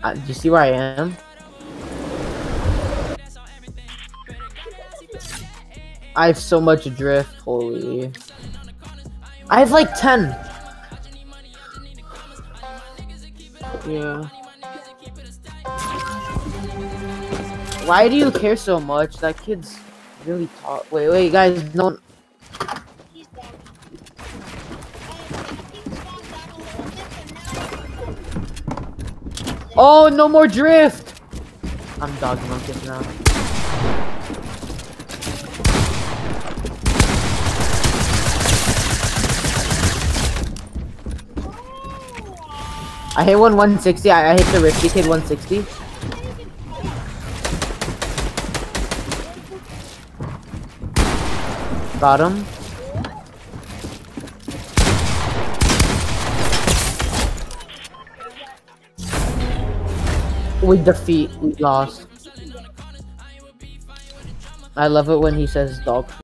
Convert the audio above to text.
Do you see where I am? I have so much drift, holy. I have like 10. Yeah. Why do you care so much? That kid's really tall. Wait, guys, no. Oh, no more drift! I'm dogging on this now. I hit 160. I hit the Rifty kid 160. Got him. We defeat. We lost. I love it when he says dog.